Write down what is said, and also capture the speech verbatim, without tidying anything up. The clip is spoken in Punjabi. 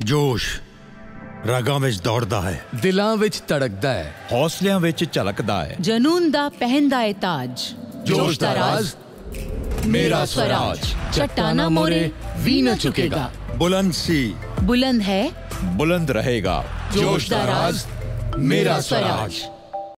ਜੋਸ਼ ਰਗਾਂ ਵਿੱਚ ਦੌੜਦਾ ਹੈ, ਦਿਲਾਂ ਵਿੱਚ ਧੜਕਦਾ ਹੈ, ਹੌਸਲਿਆਂ ਵਿੱਚ ਝਲਕਦਾ ਹੈ। ਜਨੂਨ ਦਾ ਪਹਿਨਦਾ ਹੈ ਤਾਜ, ਜੋਸ਼ ਦਾ ਰਾਜ਼ ਮੇਰਾ ਸਵਰਾਜ। ਚਟਾਨਾ ਮੋਰੇ ਵੀ न झुकेगा। बुलंद सी बुलंद है, बुलंद रहेगा। जोश दा राज मेरा स्वराज।